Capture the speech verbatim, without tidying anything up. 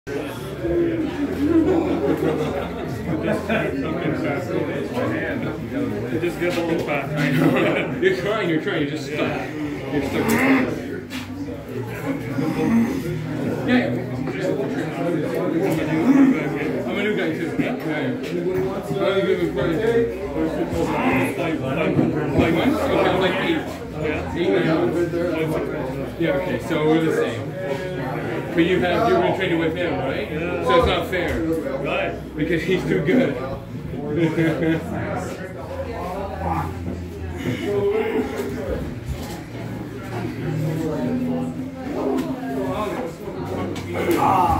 Just get a little fat. You're trying, you're trying, you're just stuck. Yeah. You're stuck. Yeah, yeah. I'm a new guy too. Yeah. How are you doing with Like one? Okay, I'm like eight. Eight, nine months. Yeah, okay, so we're the same. But you have, you're going to train with him, right? Yeah. So it's not fair. Right. Because he's too good. Ah.